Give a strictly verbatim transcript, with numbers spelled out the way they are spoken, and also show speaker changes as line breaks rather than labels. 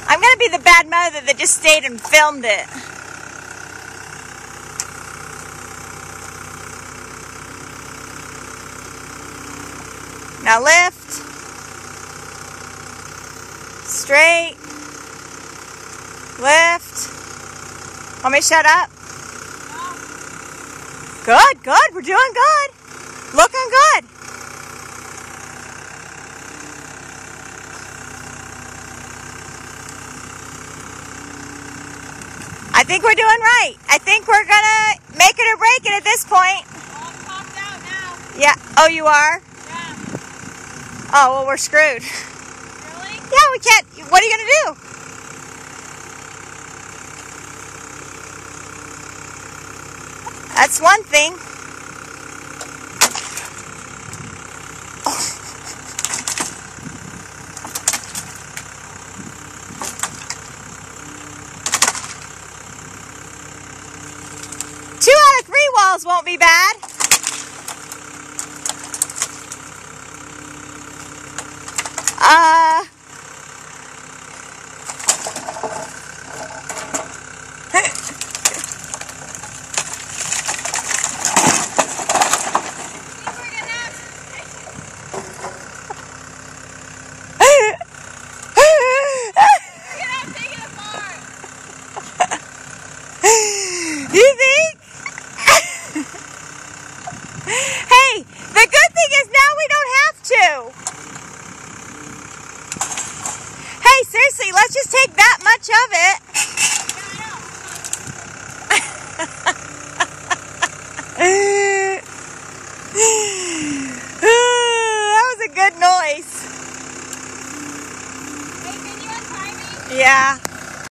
I'm going to be the bad mother that just stayed and filmed it. Now lift. Straight. Lift. Want me to shut up? Good, good. We're doing good. Looking good. I think we're doing right. I think we're gonna make it or break it at this point.
Well, I'm popped out now.
Yeah. Oh, you are?
Yeah.
Oh, well, we're screwed.
Really?
Yeah, we can't. What are you gonna do? That's one thing. Two out of three walls won't be bad. Uh... You think? Hey, the good thing is now we don't have to. Hey, seriously, let's just take that much of it. That was a good noise.
Hey, can you untie me?
Yeah.